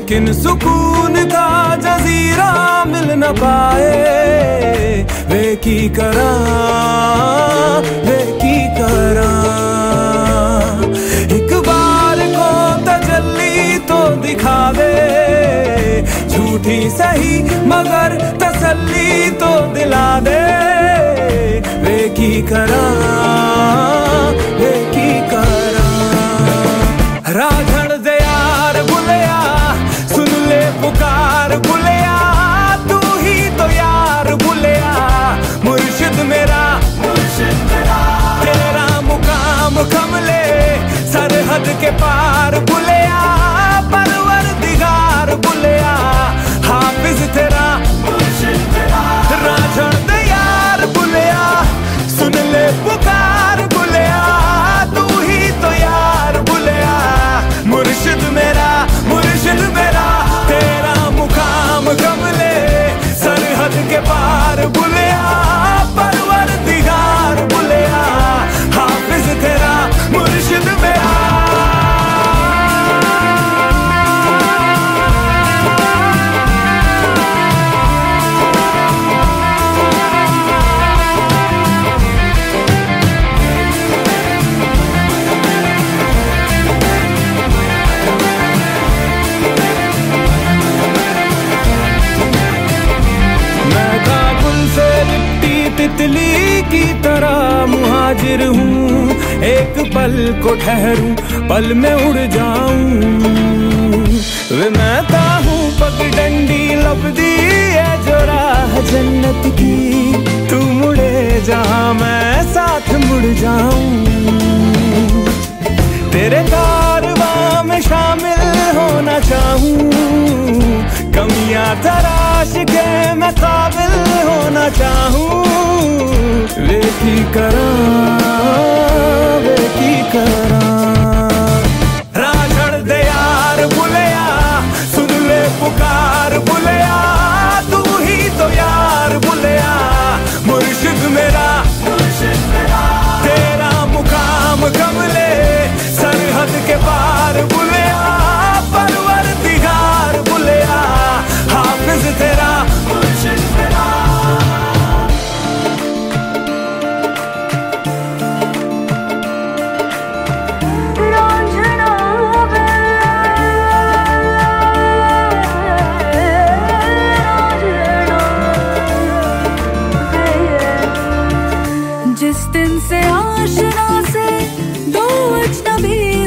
लेकिन सुकून का जजीरा मिल न पाए। वे की करा एक बार को तजल्ली तो दिखा दे, झूठी सही मगर तसल्ली तो दिला दे। वे की करा राझड़ दे यार बुलया, सुन ले पुकार बुलया, तू ही तो यार बुलया। मुर्शिद मेरा तेरा मुकाम कमले सरहद के पार बुलया। परवरदिगार बुलया, हाफिज तेरा राझड़ दे यार बुलया, सुन ले पुकार बुलया, तू ही तो यार बुलया। मुर्शिद मेरा तेरा मुकाम कमले सरहद के पार बुलया। परवरदिगार बुलया, हाफिज तेरा मुर्शिद मेरा। तितली की तरह मुहाजिर हूँ, एक पल को ठहरूं पल में उड़ जाऊं। वे मैं हूँ पगडंडी लपदी है जो राह जन्नत की, तू मुड़े जहाँ मैं साथ मुड़ जाऊं। तेरे कारवां में शामिल होना चाहूं, कमियां तराश के मैं काबिल होना चाहूं। वे की करा राझड़ दे यार बुलया, सुन ले पुकार बुलया, तू ही तो यार बुलया। मुर्शिद मेरा तेरा मुकाम कमले सरहद के पार बुलया। परवरदिगार बुलया, हाफिज तेरा मुर्शिद मेरा। जिस दिन से आशना से दो अजनबी